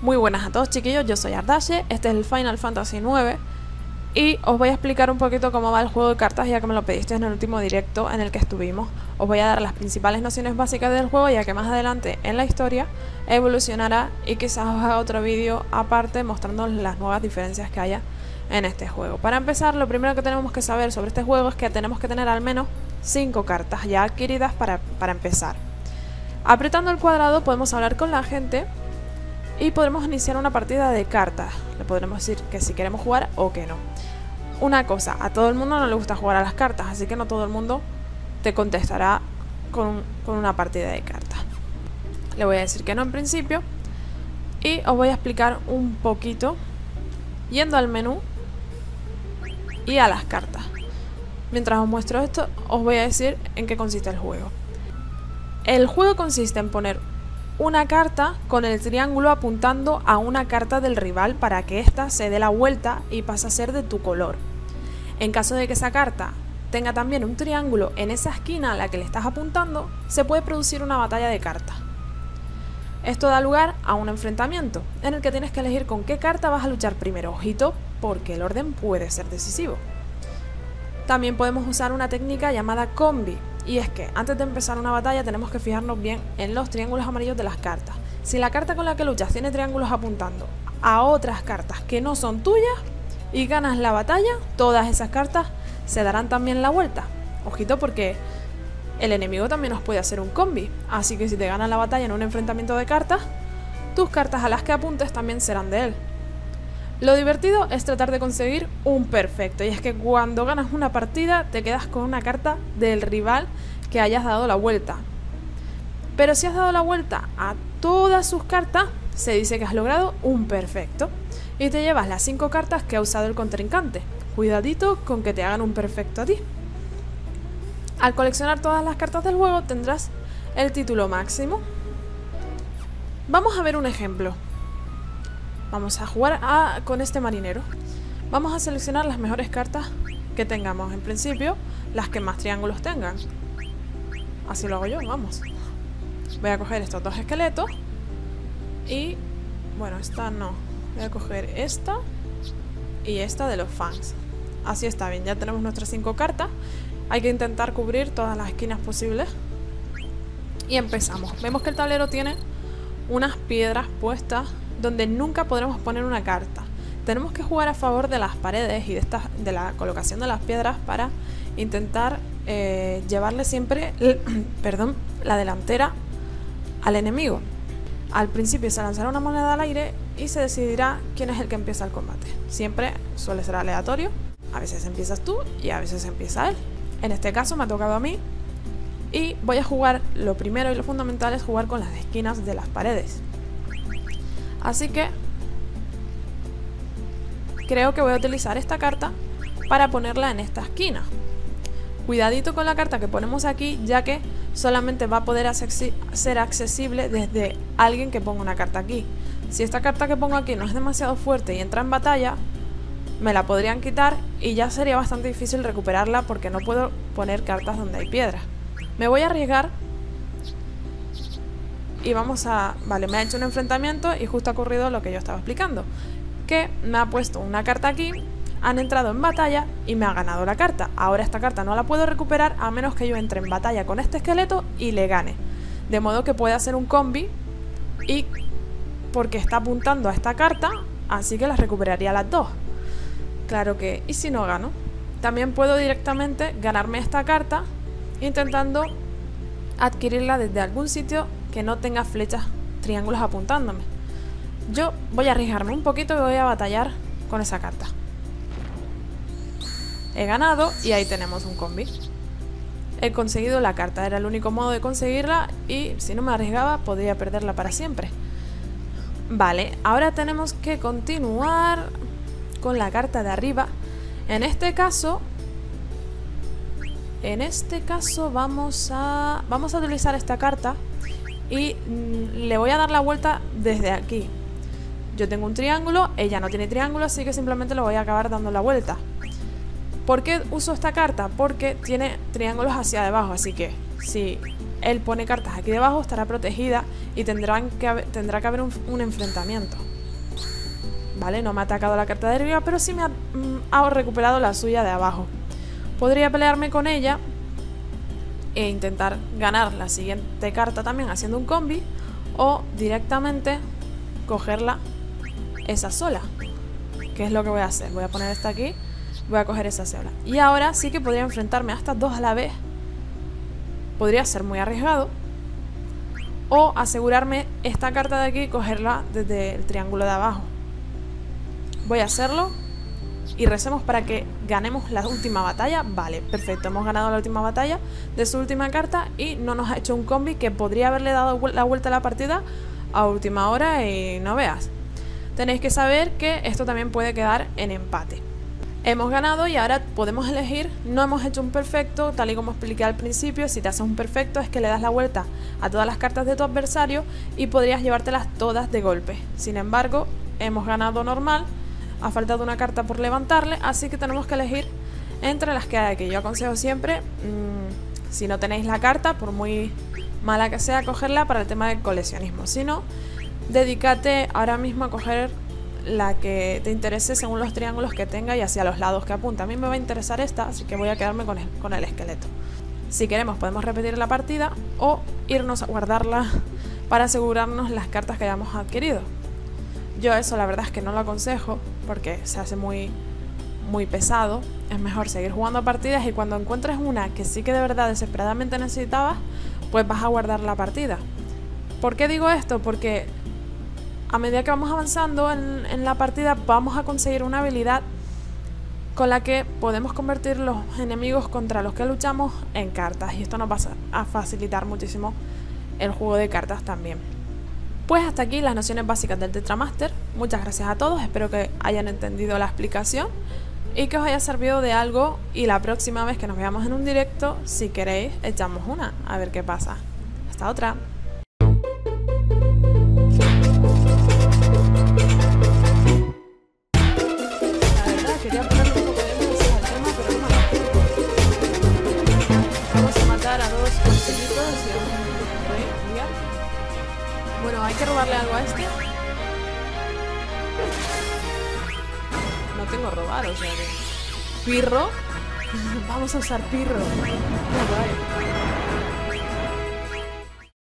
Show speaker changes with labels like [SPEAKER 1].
[SPEAKER 1] Muy buenas a todos, chiquillos, yo soy Ardache, este es el Final Fantasy IX y os voy a explicar un poquito cómo va el juego de cartas, ya que me lo pediste en el último directo en el que estuvimos. Os voy a dar las principales nociones básicas del juego, ya que más adelante en la historia evolucionará y quizás os haga otro vídeo aparte mostrando las nuevas diferencias que haya en este juego. Para empezar, lo primero que tenemos que saber sobre este juego es que tenemos que tener al menos 5 cartas ya adquiridas para empezar. Apretando el cuadrado podemos hablar con la gente y podremos iniciar una partida de cartas. Le podremos decir que si queremos jugar o que no. Una cosa, a todo el mundo no le gusta jugar a las cartas, así que no todo el mundo te contestará con una partida de cartas. Le voy a decir que no en principio y os voy a explicar un poquito yendo al menú y a las cartas. Mientras os muestro esto, os voy a decir en qué consiste el juego. El juego consiste en poner una carta con el triángulo apuntando a una carta del rival para que ésta se dé la vuelta y pase a ser de tu color. En caso de que esa carta tenga también un triángulo en esa esquina a la que le estás apuntando, se puede producir una batalla de cartas. Esto da lugar a un enfrentamiento, en el que tienes que elegir con qué carta vas a luchar primero. Ojito, porque el orden puede ser decisivo. También podemos usar una técnica llamada combi, y es que antes de empezar una batalla tenemos que fijarnos bien en los triángulos amarillos de las cartas. Si la carta con la que luchas tiene triángulos apuntando a otras cartas que no son tuyas y ganas la batalla, todas esas cartas se darán también la vuelta. Ojito, porque el enemigo también nos puede hacer un combi, así que si te ganas la batalla en un enfrentamiento de cartas, tus cartas a las que apuntes también serán de él. Lo divertido es tratar de conseguir un perfecto, y es que cuando ganas una partida te quedas con una carta del rival que hayas dado la vuelta. Pero si has dado la vuelta a todas sus cartas, se dice que has logrado un perfecto y te llevas las 5 cartas que ha usado el contrincante. Cuidadito con que te hagan un perfecto a ti. Al coleccionar todas las cartas del juego tendrás el título máximo. Vamos a ver un ejemplo. Vamos a jugar con este marinero. Vamos a seleccionar las mejores cartas que tengamos. En principio, las que más triángulos tengan. Así lo hago yo, vamos. Voy a coger estos 2 esqueletos. Y, bueno, esta no. Voy a coger esta y esta de los fans. Así está bien, ya tenemos nuestras 5 cartas. Hay que intentar cubrir todas las esquinas posibles. Y empezamos. Vemos que el tablero tiene unas piedras puestas donde nunca podremos poner una carta. Tenemos que jugar a favor de las paredes y de la colocación de las piedras para intentar llevarle siempre la delantera al enemigo. Al principio se lanzará una moneda al aire y se decidirá quién es el que empieza el combate. Siempre suele ser aleatorio. A veces empiezas tú y a veces empieza él. En este caso me ha tocado a mí y voy a jugar, lo primero y lo fundamental es jugar con las esquinas de las paredes. Así que creo que voy a utilizar esta carta para ponerla en esta esquina. Cuidadito con la carta que ponemos aquí, ya que solamente va a poder ser accesible desde alguien que ponga una carta aquí. Si esta carta que pongo aquí no es demasiado fuerte y entra en batalla, me la podrían quitar y ya sería bastante difícil recuperarla porque no puedo poner cartas donde hay piedras. Me voy a arriesgar. Y vamos a... Vale, me ha hecho un enfrentamiento y justo ha ocurrido lo que yo estaba explicando. Que me ha puesto una carta aquí, han entrado en batalla y me ha ganado la carta. Ahora esta carta no la puedo recuperar a menos que yo entre en batalla con este esqueleto y le gane. De modo que puede hacer un combi y... porque está apuntando a esta carta, así que las recuperaría las 2. Claro que... ¿y si no gano? También puedo directamente ganarme esta carta intentando adquirirla desde algún sitio que no tenga flechas, triángulos apuntándome. Yo voy a arriesgarme un poquito y voy a batallar con esa carta. He ganado y ahí tenemos un combi. He conseguido la carta, era el único modo de conseguirla y si no me arriesgaba podría perderla para siempre. Vale, ahora tenemos que continuar con la carta de arriba. En este caso vamos a utilizar esta carta y le voy a dar la vuelta desde aquí. Yo tengo un triángulo, ella no tiene triángulo, así que simplemente le voy a acabar dando la vuelta. ¿Por qué uso esta carta? Porque tiene triángulos hacia debajo, así que si él pone cartas aquí debajo estará protegida y tendrá que haber un enfrentamiento. ¿vale? No me ha atacado la carta de arriba, pero sí me ha recuperado la suya de abajo. Podría pelearme con ella e intentar ganar la siguiente carta también haciendo un combi, o directamente cogerla esa sola, que es lo que voy a hacer. Voy a poner esta aquí, voy a coger esa sola. Y ahora sí que podría enfrentarme a estas dos a la vez. Podría ser muy arriesgado, o asegurarme esta carta de aquí y cogerla desde el triángulo de abajo. Voy a hacerlo y recemos para que ganemos la última batalla. Vale, perfecto, hemos ganado la última batalla de su última carta y no nos ha hecho un combi que podría haberle dado la vuelta a la partida a última hora y no veas. Tenéis que saber que esto también puede quedar en empate. Hemos ganado y ahora podemos elegir. No hemos hecho un perfecto, tal y como expliqué al principio. Si te haces un perfecto es que le das la vuelta a todas las cartas de tu adversario y podrías llevártelas todas de golpe. Sin embargo, hemos ganado normal, ha faltado una carta por levantarle, así que tenemos que elegir entre las que hay aquí. Yo aconsejo siempre, si no tenéis la carta, por muy mala que sea, cogerla para el tema del coleccionismo. Si no, dedícate ahora mismo a coger la que te interese según los triángulos que tenga y hacia los lados que apunta. A mí me va a interesar esta, así que voy a quedarme con el esqueleto. Si queremos podemos repetir la partida o irnos a guardarla para asegurarnos las cartas que hayamos adquirido. Yo eso la verdad es que no lo aconsejo porque se hace muy pesado. Es mejor seguir jugando partidas y cuando encuentres una que sí que de verdad desesperadamente necesitabas, pues vas a guardar la partida. ¿Por qué digo esto? Porque a medida que vamos avanzando en la partida vamos a conseguir una habilidad con la que podemos convertir los enemigos contra los que luchamos en cartas, y esto nos va a facilitar muchísimo el juego de cartas también. Pues hasta aquí las nociones básicas del Tetramaster. Muchas gracias a todos, espero que hayan entendido la explicación y que os haya servido de algo, y la próxima vez que nos veamos en un directo, si queréis, echamos una, a ver qué pasa. Hasta otra. Quería ponerle un poco de énfasis al tema, pero no me lo explico. Vamos a matar a dos consejitos y a un rey. Bueno, hay que robarle algo a este. No tengo robar, o sea que... ¿Pirro? Vamos a usar pirro. Muy guay.